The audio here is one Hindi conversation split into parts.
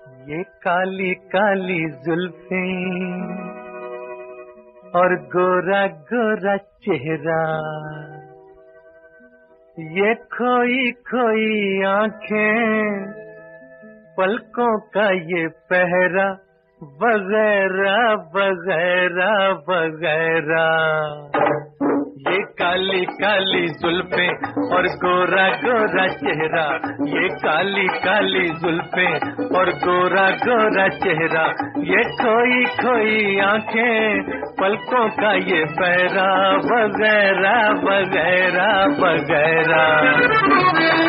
ये काली काली जुल्फें और गोरा गोरा चेहरा, ये खोई खोई आंखें, पलकों का ये पहरा, वगैरह वगैरह वगैरह। ये काली काली जुल्फें और गोरा गोरा चेहरा, ये काली काली जुल्फें और गोरा गोरा चेहरा, ये खोई खोई आंखें, पलकों का ये पहरा, वगैरह वगैरह वगैरह।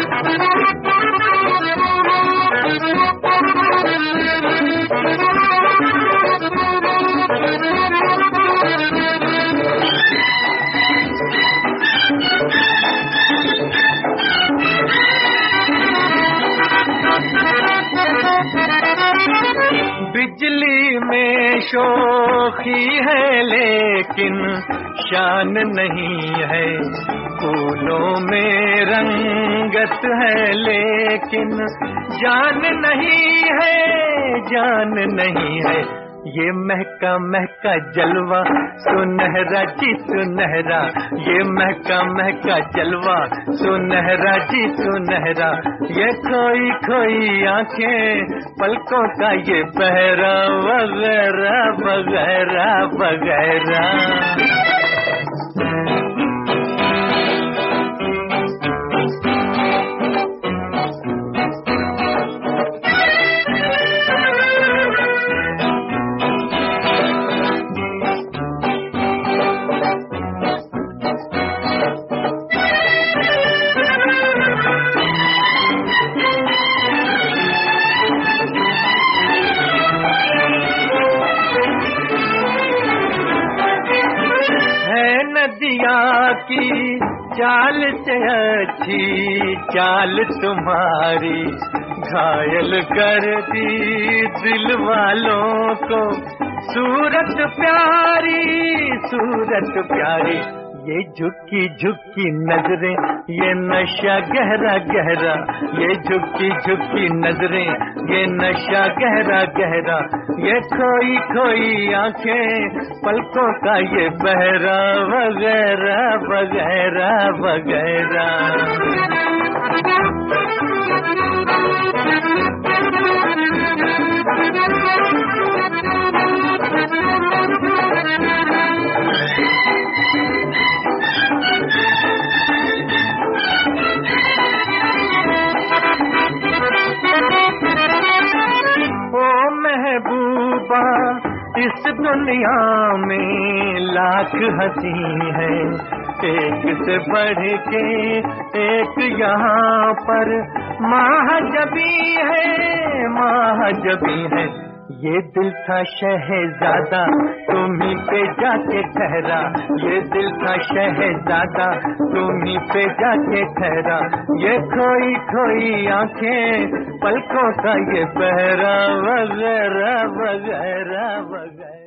बिजली में शोखी है लेकिन शान नहीं है, फूलों में रंगत है लेकिन जान नहीं है, जान नहीं है। ये महका महका जलवा सुनहरा जी सुनहरा, ये महका महका जलवा सुनहरा जी सुनहरा, ये खोई खोई आंखें, पलकों का ये पहरा, वगैरह वगैरह वगैरह। नदिया की चाल से अच्छी चाल तुम्हारी, घायल कर दी दिल वालों को, सूरत प्यारी सूरत प्यारी। ये झुकी झुकी नजरें, ये नशा गहरा गहरा, ये झुकी झुकी नजरें, ये नशा गहरा गहरा, ये खोई खोई आंखें, पलकों का ये पहरा, वगैरह वगैरह वगैरह। महबूबा इस दुनिया में लाख हंसी है, एक से बढ़ के एक यहाँ पर महाजबी है, महाजबी है। ये दिल था शहजादा तुम्हीं पे जाके ठहरा, ये दिल था शहजादा तुम्हीं पे जाके ठहरा, ये खोई खोई आंखें, पलकों का ये पहरा, वगैरह वगैरह वगैरह।